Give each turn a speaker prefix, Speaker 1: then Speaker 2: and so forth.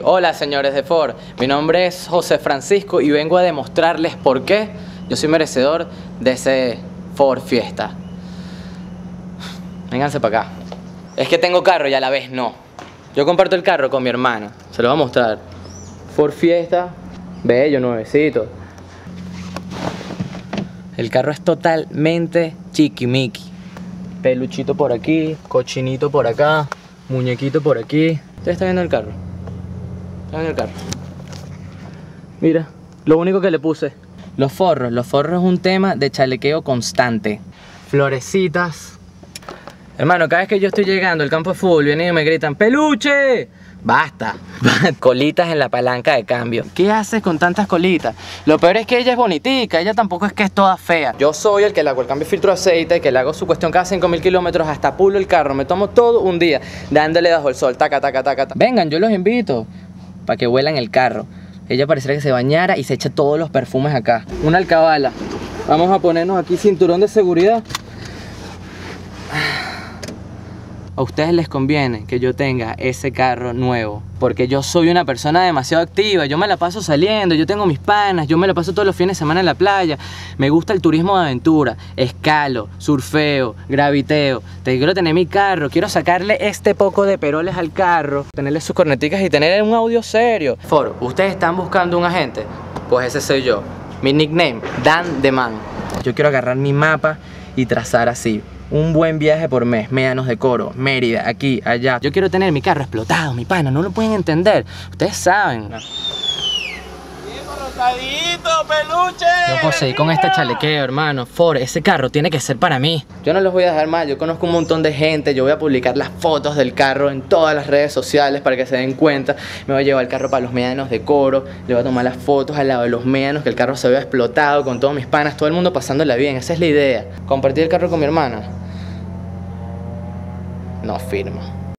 Speaker 1: Hola señores de Ford, mi nombre es José Francisco y vengo a demostrarles por qué yo soy merecedor de ese Ford Fiesta. Vénganse para acá. Es que tengo carro y a la vez no. Yo comparto el carro con mi hermano, se lo voy a mostrar. Ford Fiesta, bello, nuevecito. El carro es totalmente chiquimiqui. Peluchito por aquí, cochinito por acá, muñequito por aquí. ¿Ustedes están viendo el carro? ¿Están viendo el carro? Mira, lo único que le puse. Los forros es un tema de chalequeo constante. Florecitas. Hermano, cada vez que yo estoy llegando al campo de fútbol, vienen y me gritan ¡peluche! Basta. Colitas en la palanca de cambio. ¿Qué haces con tantas colitas? Lo peor es que ella es bonitica, ella tampoco es que es toda fea. Yo soy el que le hago el cambio de filtro de aceite, que le hago su cuestión cada 5.000 kilómetros, hasta pulo el carro. Me tomo todo un día dándole bajo el sol, taca, taca, taca, taca. Vengan, yo los invito para que huelan el carro. Ella pareciera que se bañara y se echa todos los perfumes acá. Una alcabala. Vamos a ponernos aquí cinturón de seguridad. A ustedes les conviene que yo tenga ese carro nuevo, porque yo soy una persona demasiado activa, yo me la paso saliendo, yo tengo mis panas, yo me la paso todos los fines de semana en la playa, me gusta el turismo de aventura, escalo, surfeo, graviteo, te quiero tener mi carro, quiero sacarle este poco de peroles al carro, tenerle sus corneticas y tener un audio serio. Ford, ¿ustedes están buscando un agente? Pues ese soy yo, mi nickname, Dan The Man. Yo quiero agarrar mi mapa y trazar así un buen viaje por mes, Médanos de Coro, Mérida, aquí, allá. Yo quiero tener mi carro explotado, mi pana, no lo pueden entender. Ustedes saben.
Speaker 2: ¡Viejo rosadito, peluche!
Speaker 1: Yo puedo seguir con este chalequeo, hermano. Ford, ese carro tiene que ser para mí. Yo no los voy a dejar mal, yo conozco un montón de gente. Yo voy a publicar las fotos del carro en todas las redes sociales para que se den cuenta. Me voy a llevar el carro para los Médanos de Coro. Le voy a tomar las fotos al lado de los Médanos, que el carro se vea explotado con todos mis panas, todo el mundo pasándola bien. Esa es la idea. Compartir el carro con mi hermana. No firmo.